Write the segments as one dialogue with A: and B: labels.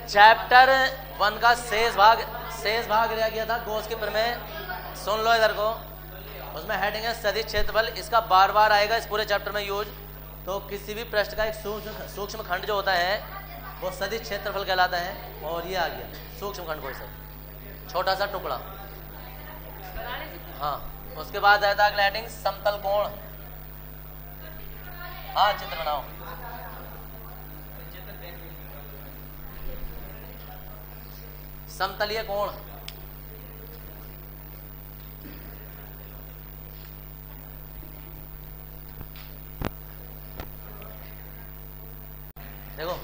A: Chapter 1 का शेष भाग रह गया था गॉस के प्रमेय। सुन लो इधर को, उसमें हेडिंग है सदिश क्षेत्रफल। इसका बार बार आएगा इस पूरे चैप्टर में यूज। तो किसी भी पृष्ठ का एक सूक्ष्म खंड जो होता है वो सदिश क्षेत्रफल कहलाता है। और ये आ गया सूक्ष्म खंड, कोई सा छोटा सा टुकड़ा। हाँ, उसके बाद आया था अगला हेडिंग समतल कोण। हाँ, चित्र बनाओ। समतलीय कोण, देखो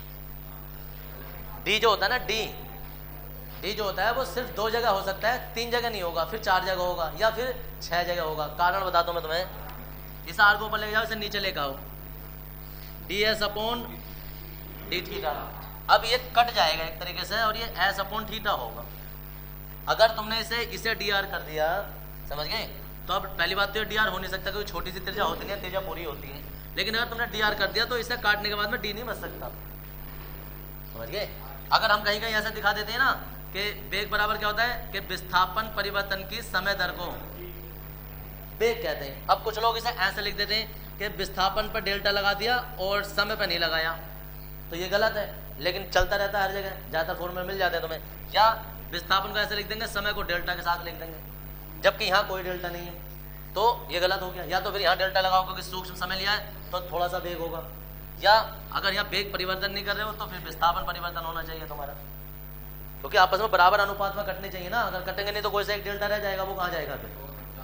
A: डी जो होता है ना, डी जो होता है वो सिर्फ 2 जगह हो सकता है, 3 जगह नहीं होगा, फिर 4 जगह होगा या फिर 6 जगह होगा। कारण बताता हूं मैं तुम्हें। इस आर को ऊपर लेके जाओ, इसे नीचे लेकर आओ। D S upon D theta. अब ये कट जाएगा एक तरीके से और ये एस अपॉन थीटा होगा। अगर तुमने इसे डी आर कर दिया, समझ गए? तो अब पहली बात तो ये डी आर हो नहीं सकता क्योंकि छोटी सी त्रिज्या होती है, त्रिज्या पूरी होती है। लेकिन अगर तुमने डी आर कर दिया तो इसे काटने के बाद में डी नहीं बच सकता, समझ गए? अगर हम कहीं कहीं ऐसे दिखा देते हैं ना कि वेग बराबर क्या होता है कि विस्थापन परिवर्तन की समय दर को वेग कहते हैं। अब कुछ लोग इसे ऐसे लिख देते हैं कि विस्थापन पर डेल्टा लगा दिया और समय पर नहीं लगाया, तो ये गलत है। लेकिन चलता रहता है हर जगह, ज़्यादातर फॉर्मूले मिल जाते हैं तुम्हें। या विस्थापन को ऐसे लिख देंगे, समय को डेल्टा के साथ लिख देंगे, जबकि यहाँ कोई डेल्टा नहीं है, तो ये गलत हो गया। या तो फिर यहाँ डेल्टा लगाओ क्योंकि सूक्ष्म समय लिया है तो थोड़ा सा वेग होगा। या अगर यहाँ वेग परिवर्तन नहीं कर रहे हो तो फिर विस्थापन परिवर्तन होना चाहिए तुम्हारा, क्योंकि आपस में बराबर अनुपात में कटने चाहिए ना। अगर कटेंगे नहीं तो कोई सा एक डेल्टा रह जाएगा, वो कहाँ जाएगा फिर?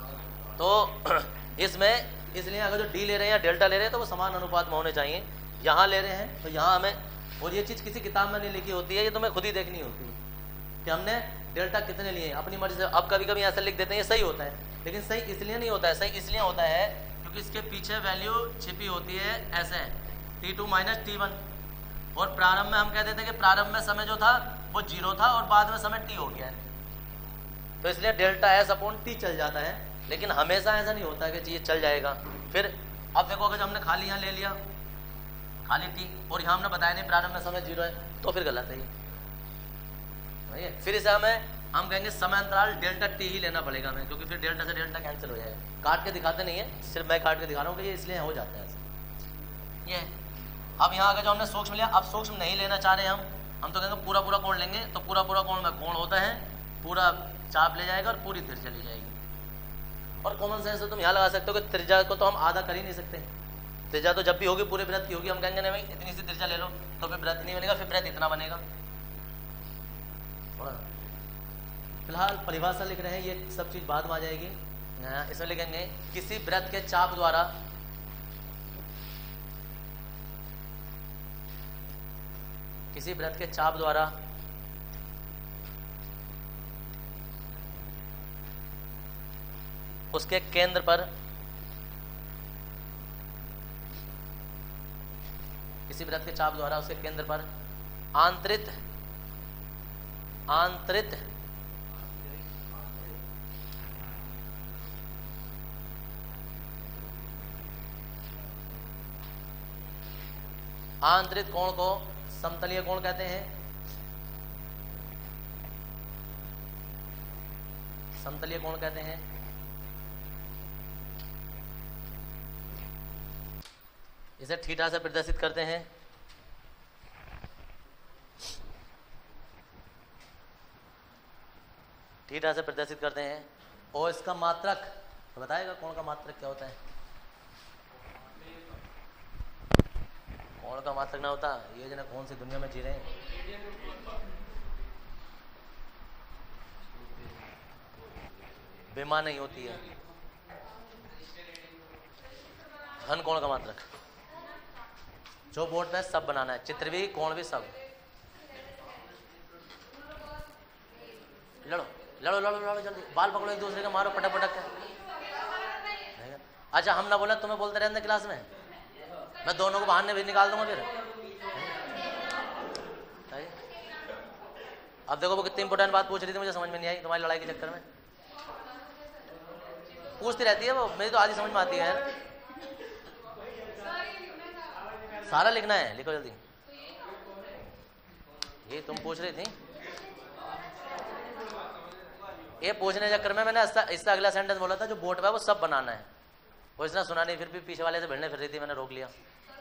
A: तो इसमें इसलिए अगर जो डी ले रहे हैं या डेल्टा ले रहे हैं तो वो समान अनुपात में होने चाहिए। यहाँ ले रहे हैं तो यहाँ हमें, और ये चीज़ किसी किताब में नहीं लिखी होती है, ये तुम्हें खुद ही देखनी होती है कि हमने डेल्टा कितने लिए अपनी मर्जी से। अब कभी कभी ऐसा लिख देते हैं, ये सही होता है, लेकिन सही इसलिए नहीं होता है। सही इसलिए होता है क्योंकि इसके पीछे वैल्यू छिपी होती है ऐसे t2 माइनस t1। और प्रारंभ में हम कह देते हैं कि प्रारंभ में समय जो था वो 0 था और बाद में समय t हो गया है, तो इसलिए डेल्टा एस अपॉन टी चल जाता है। लेकिन हमेशा ऐसा नहीं होता कि ये चल जाएगा। फिर अब देखो, अगर हमने खाली यहाँ ले लिया खाली टी और यहाँ हमने बताया नहीं प्रारंभ में समय 0 है, तो फिर गलत है ये। फिर इसे हम कहेंगे समय अंतराल डेल्टा टी ही लेना पड़ेगा हमें, क्योंकि फिर डेल्टा से डेल्टा कैंसिल हो जाएगा। काट के दिखाते नहीं है, सिर्फ मैं काट के दिखा रहा हूँ कि ये इसलिए हो जाता है ऐसा। ये अब यहाँ आगे जो हमने सूक्ष्म लिया, अब सूक्ष्म नहीं लेना चाह रहे हम तो कहेंगे पूरा पूरा कोण लेंगे। तो पूरा पूरा कोण में कोण होता है, पूरा चाप ले जाएगा और पूरी त्रिज्या ले जाएगी। और कॉमन सेंस से तुम यहाँ लगा सकते हो कि त्रिज्या को तो हम आधा कर ही नहीं सकते। त्रिज्या तो जब भी होगी पूरे वृत्त की होगी। हम कहेंगे नहीं भाई इतनी सी त्रिज्या ले लो, तो फिर वृत्त नहीं बनेगा, फिर वृत्त इतना बनेगा। फिलहाल परिभाषा लिख रहे हैं, ये सब चीज बाद में आ जाएगी। इसमें लिखेंगे किसी वृत्त के चाप द्वारा उसके केंद्र पर किसी वृत्त के चाप द्वारा उसके केंद्र पर आंतरिक कोण को समतलीय कोण कहते हैं। समतलीय कोण कहते हैं। इसे थीटा से प्रदर्शित करते हैं। थीटा से प्रदर्शित करते हैं। और इसका मात्रक तो बताएगा कोण का मात्रक क्या होता है? कोण का मात्रक ना होता, ये जना कौन सी दुनिया में जी रहे हैं। बेमा नहीं होती है। घन कोण का मात्रक जो बोर्ड पे सब बनाना है, चित्र भी कोण भी सब। लड़ो लड़ो लड़ो लड़ो जल्दी, बाल पकड़ो एक दूसरे के, मारो पटक पटक के। अच्छा हम ना बोला तुम्हें बोलते रहने क्लास में, मैं दोनों को बाहर भी निकाल दूंगा फिर। अब देखो वो कितनी इंपोर्टेंट बात पूछ रही थी, मुझे समझ में नहीं आई तुम्हारी लड़ाई के चक्कर में। पूछती रहती है वो, मेरी तो आधी समझ में आती है यार। सारा लिखना है, लिखो जल्दी। ये तुम पूछ रही थी, ये पूछने चक्कर में मैंने इससे अगला सेंटेंस बोला था, जो बोट पे वो सब बनाना है, वो इसने सुना नहीं, फिर भी पीछे वाले से भिड़ने फिर रही थी, मैंने रोक लिया।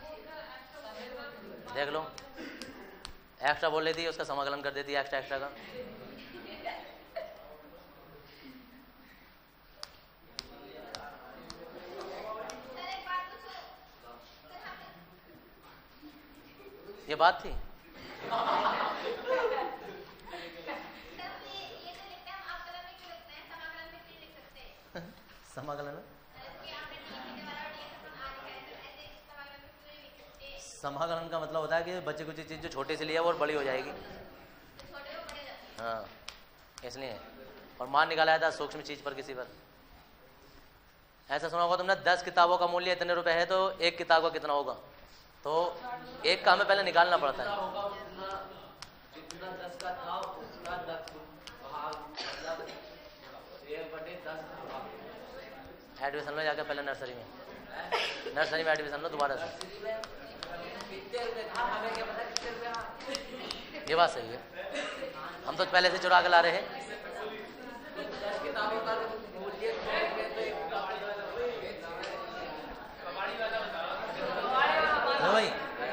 A: देख लो, एक्स्ट्रा बोल रही थी, उसका समाकलन कर देती एक्स्ट्रा एक्स्ट्रा का। ये बात थी। समाकलन समाकलन का मतलब होता है कि बच्चे कुछ चीज जो छोटी सी लिया वो बड़ी हो जाएगी। हाँ, इसलिए। और मान निकाला था सूक्ष्म चीज पर, किसी पर। ऐसा सुना होगा तुमने, 10 किताबों का मूल्य इतने रुपए है, तो एक किताब का कितना होगा? तो एक का हमें पहले निकालना पड़ता है। एडमिशन लो जाकर पहले नर्सरी में एडमिशन लो दोबारा से। ये बात सही है, हम तो पहले से चुरा के ला रहे हैं। भाई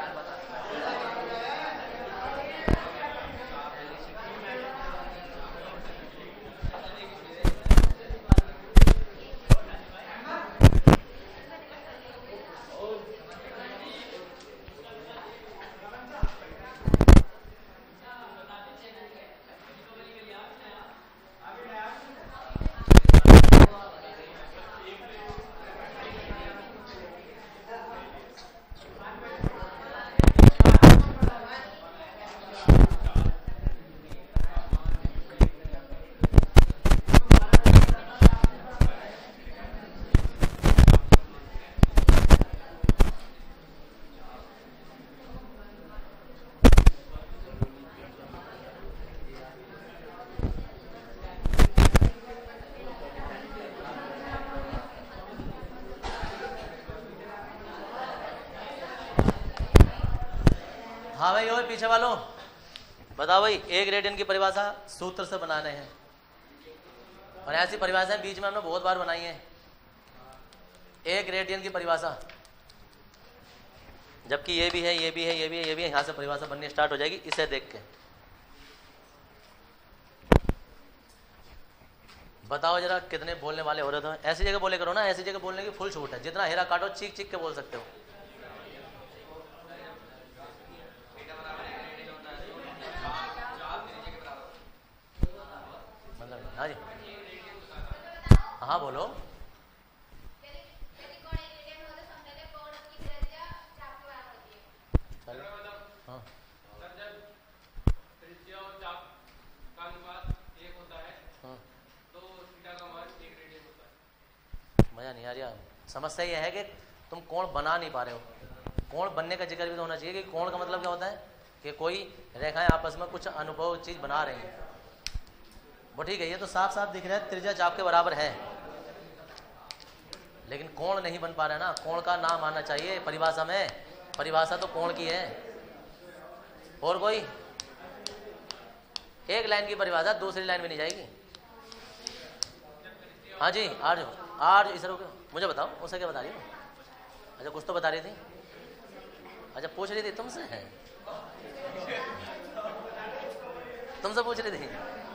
A: हाँ भाई, और पीछे वालों बताओ भाई, एक रेडियन की परिभाषा सूत्र से बनाने हैं, और ऐसी परिभाषाएं बीच में हमने बहुत बार बनाई है। एक रेडियन की परिभाषा, जबकि ये भी है, ये भी है, ये भी है, ये भी है, यहाँ से परिभाषा बननी स्टार्ट हो जाएगी इसे देख के। बताओ जरा कितने बोलने वाले हो रहे थे? ऐसी जगह बोले करो ना, ऐसी जगह बोलने की फुल छूट है, जितना हेरा काटो चीख चीख के बोल सकते हो। हाँ जी, हाँ बोलो। हाँ, मजा नहीं आ रहा। समस्या यह है कि तुम कोण बना नहीं पा रहे हो। कोण बनने का जिक्र भी तो होना चाहिए कि कोण का मतलब क्या होता है, कि कोई रेखाएं आपस में कुछ अनुभव चीज बना रही हैं। वो ठीक है, ये तो साफ साफ दिख रहा है त्रिज्या चाप के बराबर है, लेकिन कोण नहीं बन पा रहा है ना। कोण का नाम आना चाहिए परिभाषा में, परिभाषा तो कोण की है। और कोई एक लाइन की परिभाषा दूसरी लाइन में नहीं जाएगी। हाँ जी, आर्ज इस मुझे बताओ, उसे क्या बता रही हो? अच्छा, कुछ तो बता रही थी। अच्छा, पूछ रही थी तुमसे, है तुमसे पूछ रही थी,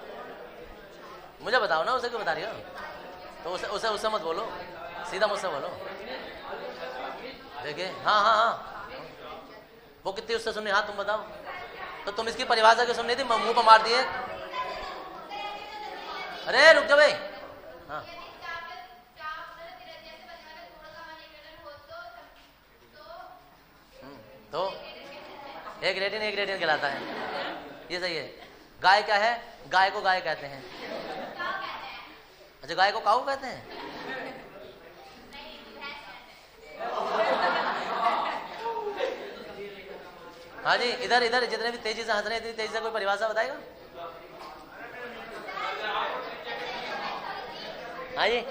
A: मुझे बताओ ना उसे क्यों बता रही हो? तो उसे मत बोलो, सीधा मुझसे बोलो। देखिए, हाँ हाँ हाँ, वो कितनी उससे सुननी? हाँ तुम बताओ। तो तुम इसकी परिभाषा क्यों सुन रही थी? मुंह पर मार दिए। अरे रुक जाओ भाई। हाँ, तो एक रेडियन कहलाता है, ये सही है। गाय क्या है? गाय को गाय कहते हैं। अच्छा, गाय को काऊ कहते हैं? हाँ जी, इधर इधर जितने भी तेजी से हंस रहे हैं, इतनी तेजी से कोई परिभाषा बताएगा? हाँ जी,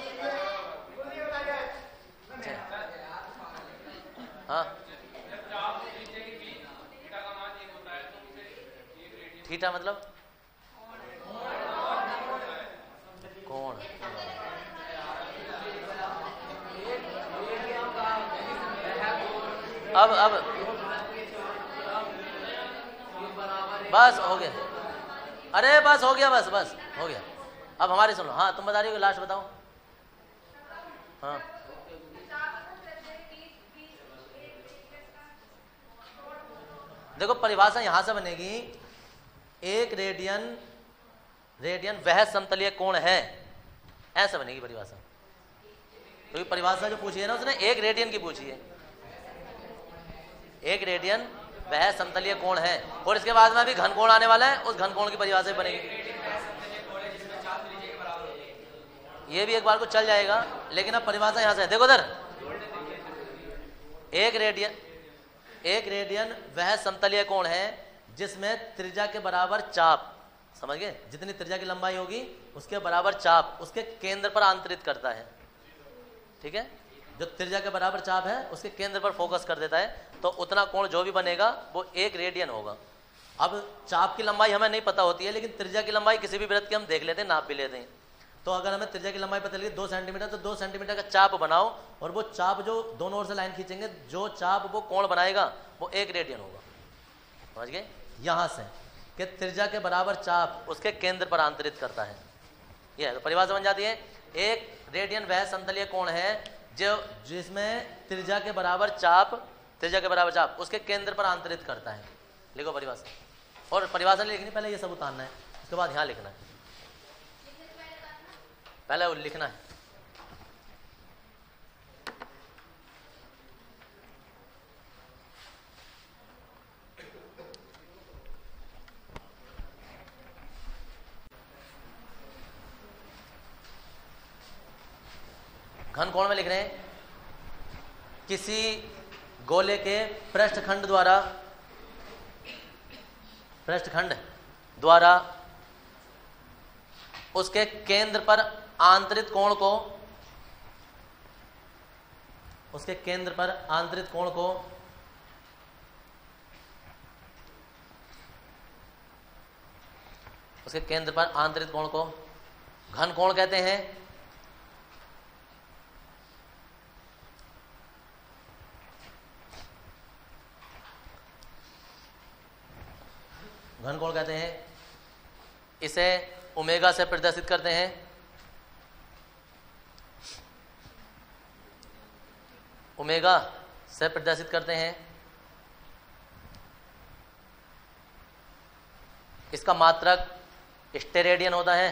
A: हाँ थीटा मतलब कोण। अब बस हो गया, अरे बस हो गया, बस हो गया। अब हमारी सुनो, हाँ तुम बता रही हो, लास्ट बताओ। हाँ देखो परिभाषा यहां से बनेगी, एक रेडियन वह समतलीय कोण है, ऐसा बनेगी परिभाषा। तो परिभाषा जो पूछी है ना उसने एक रेडियन की पूछी है, एक रेडियन वह समतलीय कोण है, और इसके बाद में भी घन कोण आने वाला है, उस घन कोण की परिभाषा बनेगी। ये भी एक बार को चल जाएगा, लेकिन अब परिभाषा यहां से देखो इधर, एक रेडियन वह समतलीय कोण है जिसमें त्रिज्या के बराबर चाप, समझ गए, जितनी त्रिज्या की लंबाई होगी उसके बराबर चाप उसके केंद्र पर आंतरित करता है। ठीक है, जो त्रिज्या के बराबर चाप है उसके केंद्र पर फोकस कर देता है, तो उतना कोण जो भी बनेगा वो एक रेडियन होगा। अब चाप की लंबाई हमें नहीं पता होती है, लेकिन त्रिज्या की लंबाई किसी भी वृत्त की हम देख लेते हैं, नाप भी लेते हैं। तो अगर हमें त्रिज्या की लंबाई पता लगी 2 सेंटीमीटर, तो 2 सेंटीमीटर का चाप बनाओ, और वो चाप जो दोनों ओर से लाइन खींचेंगे, जो चाप वो कोण बनाएगा वो एक रेडियन होगा। समझ गए, यहां से कि त्रिज्या के बराबर चाप उसके केंद्र पर आंतरित करता है। यह तो परिभाषा बन जाती है, एक रेडियन वह समतलीय कोण है जो जिसमें त्रिज्या के बराबर चाप उसके केंद्र पर आंतरित करता है। लिखो परिभाषा, और परिभाषा नहीं लिखनी, पहले ये सब उतारना है, उसके बाद यहां लिखना है, पहले वो लिखना है। घन कोण में लिख रहे हैं, किसी गोले के पृष्ठखंड द्वारा उसके केंद्र पर आंतरित कोण को उसके केंद्र पर आंतरित कोण को घन कोण कहते हैं। घन कोण कहते हैं, इसे ओमेगा से प्रदर्शित करते हैं। ओमेगा से प्रदर्शित करते हैं। इसका मात्रक स्टेरेडियन होता है।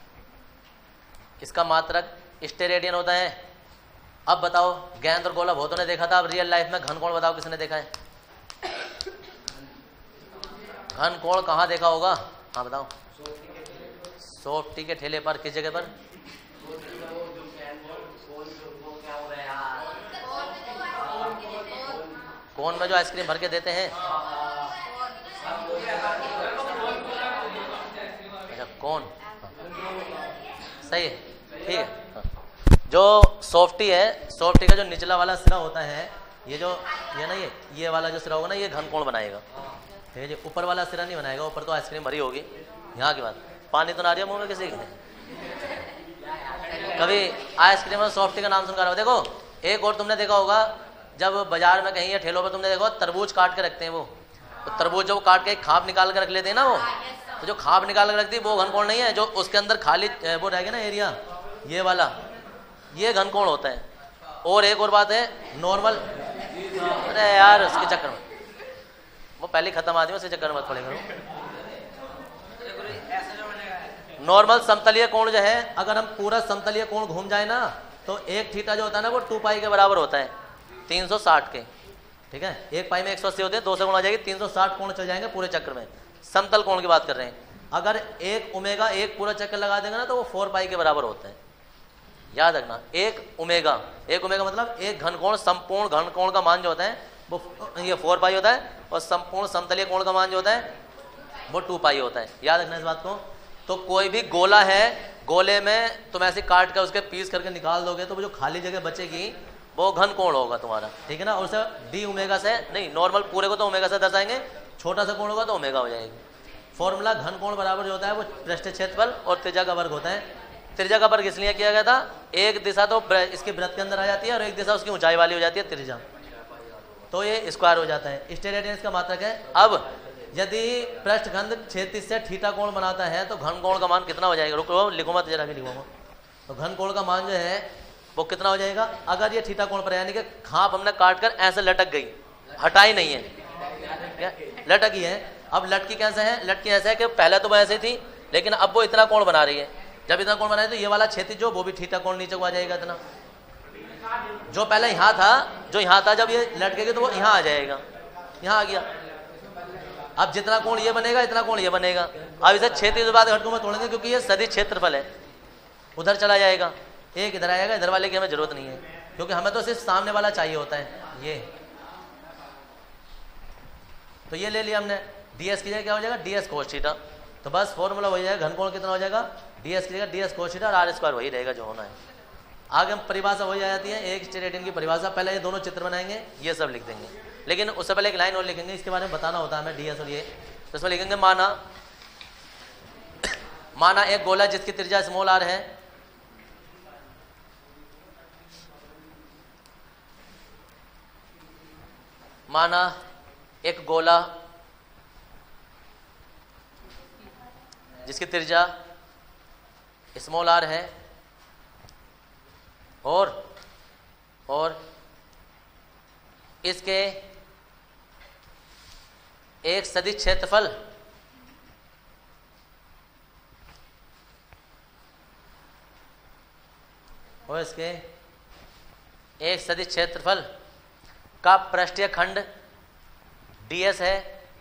A: अब बताओ, गेंद और गोला बहुतों ने देखा था, अब रियल लाइफ में घन कोण बताओ किसने देखा है? घन कोण कहाँ देखा होगा? हाँ बताओ। सॉफ्टी के ठेले पर, किस जगह पर? कोन में जो आइसक्रीम भर के देते हैं। अच्छा कोन, सही है, ठीक है। जो सॉफ्टी है, सॉफ्टी का जो निचला वाला सिरा होता है, ये ना ये वाला जो सिरा होगा ना, ये घन कोण बनाएगा। ठीक है जी, ऊपर वाला सिरा नहीं बनाएगा, ऊपर तो आइसक्रीम भरी होगी। यहाँ की बात, पानी तो ना आ रही है मुंह में किसी के? कभी आइसक्रीम और सॉफ्टी का नाम सुनकर? देखो एक और तुमने देखा होगा, जब बाजार में कहीं या ठेलों पर तुमने देखो तरबूज काट के रखते हैं, वो तो तरबूज जो काट के खाप निकाल के रख लेते हैं ना, वो तो जो खाप निकाल के रखती है वो घन कोण नहीं है। जो उसके अंदर खाली वो रहेगा ना एरिया, ये वाला, ये घन कोण होता है। और एक और बात है, नॉर्मल, अरे यार उसके चक्कर में वो पहले खत्म आदमी, उसके चक्कर में मत पड़े करो। नॉर्मल समतलीय कोण जो है, अगर हम पूरा समतलीय कोण घूम जाए ना, तो एक थीटा जो होता है ना वो 2 पाई के बराबर होता है, 360 के। ठीक है, 1 पाई में 180 होते हैं, 2 से गुणा हो जाएगी, 360 कोण चल जाएंगे पूरे चक्र में। समतल कोण की बात कर रहे हैं। अगर एक ओमेगा एक पूरा चक्कर लगा देंगे ना, तो वो 4 पाई के बराबर होता है। याद रखना, एक ओमेगा मतलब एक घन कोण, संपूर्ण घन कोण का मान जो होता है वो ये 4 पाई होता है, और संपूर्ण समतलीय कोण का मान जो होता है वो 2 पाई होता है। याद रखना इस बात को। तो कोई भी गोला है, गोले में तुम ऐसे काट कर उसके पीस करके निकाल दोगे, तो वो जो खाली जगह बचेगी वो घन कोण होगा तुम्हारा। ठीक है ना, और उसे डी ओमेगा से नहीं, नॉर्मल पूरे को तो ओमेगा से दर्शाएंगे, छोटा सा कोण होगा तो ओमेगा हो जाएगी। फॉर्मूला घन कोण बराबर जो होता है वो पृष्ठीय क्षेत्रफल और त्रिज्या का वर्ग होता है। त्रिज्या का वर्ग इसलिए किया गया था, एक दिशा तो इसके वृत्त के अंदर आ जाती है और एक दिशा उसकी ऊंचाई वाली हो जाती है त्रिज्या, तो ये स्क्वायर हो जाता है। स्टेरेडियन का मात्रक है। अब यदि पृष्ठखंड क्षैतिज से थीटा कोण बनाता है तो घन कोण का मान कितना हो जाएगा? रुको लिखो मत, जरा भी लिखूंगा। तो घन कोण का मान जो है वो कितना हो जाएगा? अगर ये थीटा कोण पर यानी कि खाप हमने काट कर ऐसे लटक गई, हटाई नहीं है, क्या लटकी है। अब लटकी कैसे है? लटकी ऐसे है कि पहले तो वो ऐसे थी लेकिन अब वो इतना कोण बना रही है। जब इतना कोण बनाए तो ये वाला क्षैतिज जो वो भी थीटा कोण नीचे को आ जाएगा इतना, जो पहले यहाँ था, जो यहाँ था जब ये लटकेगी तो वो यहाँ आ जाएगा, यहाँ आ गया। अब जितना कोण ये बनेगा इतना कोण ये बनेगा। अब इसे क्षैतिज बाद घटकों में तोड़ेंगे क्योंकि ये सदिश क्षेत्रफल है, उधर चला जाएगा, एक इधर आएगा, इधर वाले की हमें जरूरत नहीं है क्योंकि हमें तो सिर्फ सामने वाला चाहिए होता है ये। तो ये ले लिया हमने, ds की जगह क्या हो जाएगा? ds cos theta. तो बस फॉर्मूला हो जाएगा, घन कोण कितना हो जाएगा? ds की जगह ds cos थीटा और आर स्क्वायर वही रहेगा जो होना है। आगे हम परिभाषा वही आ जाती है, एक स्टेरेडियन की परिभाषा। पहले ये दोनों चित्र बनाएंगे, ये सब लिख देंगे, लेकिन उससे पहले एक लाइन और लिखेंगे, इसके बारे में बताना होता है हमें ds और ये। तो इसमें लिखेंगे माना एक गोला जिसकी त्रिज्या स्मॉल r है, माना एक गोला जिसकी त्रिज्या स्मॉल r है और इसके एक सदिश क्षेत्रफल और इसके एक सदिश क्षेत्रफल का पृष्ठीय खंड ds है,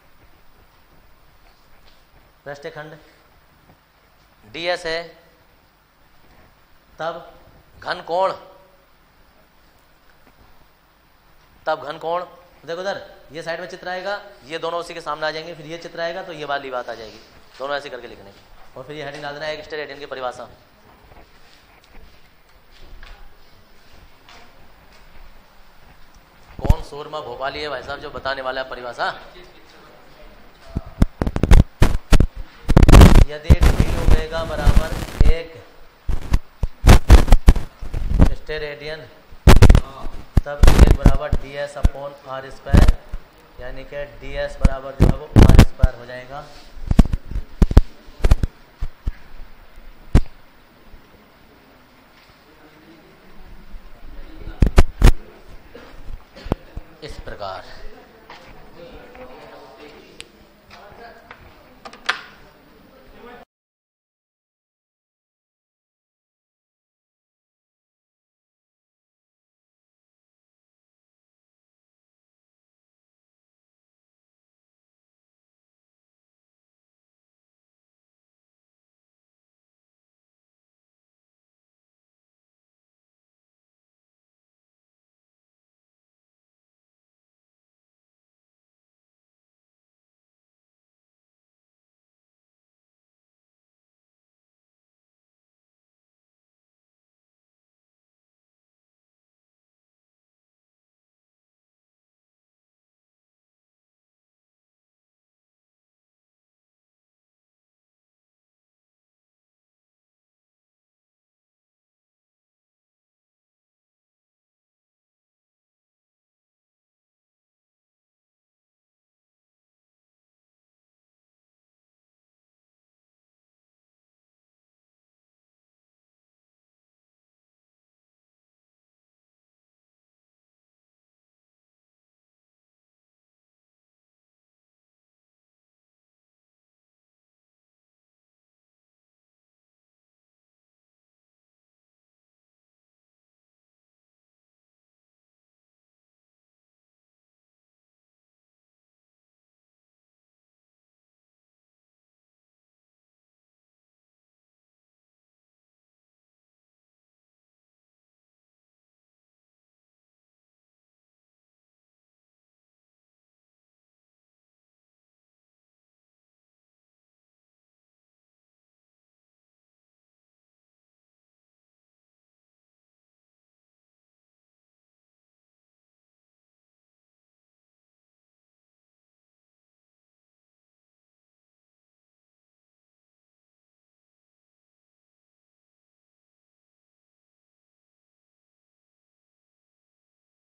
A: पृष्ठीय खंड ds है, तब घन कोण देखो उधर ये साइड में चित्र आएगा, ये दोनों उसी के सामने आ जाएंगे, फिर ये चित्र आएगा तो ये वाली बात आ जाएगी, दोनों ऐसे करके लिखने और फिर ये हेडिंग डाल देना है, एक स्टेरेडियन की परिभाषा। कौन सूरमा भोपाली है भाई साहब जो बताने वाला है परिभाषा? यदि डी ओमेगा बराबर एक स्टेरेडियन तब एक बराबर ds अपॉन आर स्क्वायर, यानी कि ds बराबर जो है वो आर स्क्वायर हो जाएगा। इस प्रकार